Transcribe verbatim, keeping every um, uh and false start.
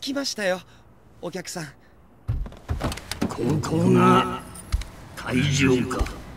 来ましたよ、お客さん。 ここが会場か。